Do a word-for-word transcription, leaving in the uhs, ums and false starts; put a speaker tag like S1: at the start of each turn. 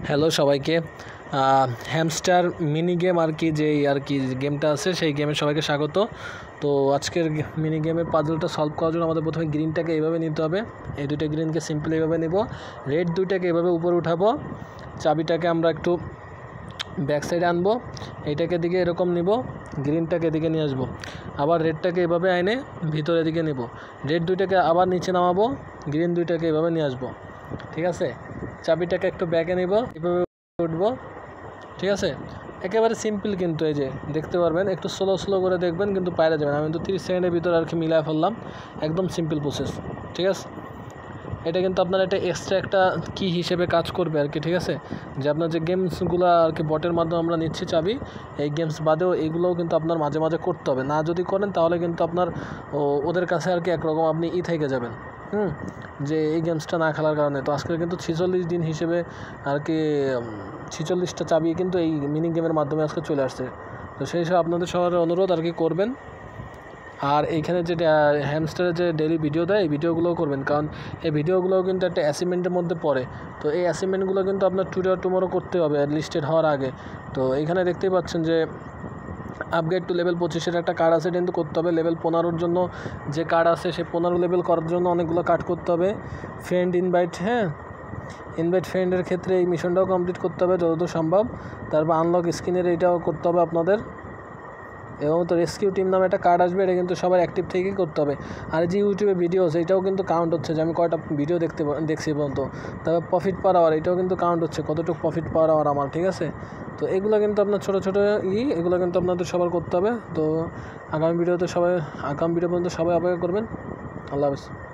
S1: Hello সবাইকে, hamster mini game আর কি যে আর কি গেমটা আছে সেই গেমে সবাইকে স্বাগত। তো আজকের মিনি গেমের পাজলটা সলভ করার জন্য আমাদের প্রথমে গ্রিনটাকে এইভাবে নিতে হবে। এই দুইটা গ্রিনকে সিম্পলি এইভাবে নেব, রেড দুইটাকে এভাবে উপরে উঠাবো, চাবিটাকে আমরা একটু ব্যাক সাইডে আনবো, এইটাকে দিকে এরকম নিব, গ্রিনটাকে এদিকে নিয়ে আসবো, আবার রেডটাকে এভাবে এনে ভিতরে দিকে নেব, রেড দুইটাকে আবার নিচে নামাবো, গ্রিন দুইটাকে এভাবে নিয়ে আসবো। ঠিক আছে, চাবিটাকে একটু ব্যাকে নিব, এভাবে উঠবো। ঠিক আছে, একেবারে সিম্পল, কিন্তু এই যে দেখতে পারবেন, একটু স্লো স্লো করে দেখবেন, কিন্তু পায়রা যাবেন। আমি কিন্তু তিরিশ সেকেন্ডের ভিতরে আর কি মিলাই ফেললাম, একদম সিম্পল প্রসেস। ঠিক আছে, এটা কিন্তু আপনার একটা এক্সট্রা একটা কি হিসেবে কাজ করবে আর কি। ঠিক আছে, যে আপনার যে গেমসগুলো আর কি বটের মাধ্যমে আমরা নিচ্ছি চাবি, এই গেমস বাদেও এগুলোও কিন্তু আপনার মাঝে মাঝে করতে হবে। না যদি করেন তাহলে কিন্তু আপনার ওদের কাছে আর কি একরকম আপনি ই থেকে যাবেন, হুম যে এই গেমসটা না খেলার কারণে। তো আজকে কিন্তু ছিচল্লিশ দিন হিসেবে আর কি ছিচল্লিশটা চাবি কিন্তু এই মিনি গেমের মাধ্যমে আজকে চলে আসছে। তো সেই সব আপনাদের সবার অনুরোধ আর কি করবেন। আর এইখানে যে হ্যামস্টারের যে ডেইলি ভিডিও দেয়, এই ভিডিওগুলোও করবেন, কারণ এই ভিডিওগুলোও কিন্তু একটা অ্যাসাইনমেন্টের মধ্যে পড়ে। তো এই অ্যাসাইনমেন্টগুলো কিন্তু আপনার টুডে আর টুমোরো করতে হবে লিস্টেড হওয়ার আগে। তো এইখানে দেখতেই পাচ্ছেন যে আপগ্রেড টু লেভেল পঁচিশের একটা কার্ড আছে, কিন্তু করতে হবে। লেভেল পনেরোর জন্য যে কার্ড আছে, সে পনেরো লেভেল করার জন্য অনেকগুলো কার্ড করতে হবে। ফ্রেন্ড ইনভাইট, হ্যাঁ ইনভাইট ফ্রেন্ডের ক্ষেত্রে এই মিশনটাও কমপ্লিট করতে হবে যতদূর সম্ভব। তারপর আনলক স্ক্রিনের এইটাও করতে হবে আপনাদের। এবং তো রেস্কিউ টিম নামে একটা কার্ড আসবে, এটা কিন্তু সবার অ্যাক্টিভ থেকেই করতে হবে। আর যে ইউটিউবে ভিডিওস, এইটাও কিন্তু কাউন্ট হচ্ছে যে আমি কয়টা ভিডিও দেখতে দেখছি পর্যন্ত। তারপর প্রফিট পার আওয়ার, এটাও কিন্তু কাউন্ট হচ্ছে কতটুকু প্রফিট পার আওয়ার আমার। ঠিক আছে, তো এগুলো কিন্তু আপনার ছোটো ছোটো ই এগুলো কিন্তু আপনাদের সবার করতে হবে। তো আগামী ভিডিওতে সবাই আগামী ভিডিও পর্যন্ত সবাই অপেক্ষা করবেন। আল্লাহ হাফেজ।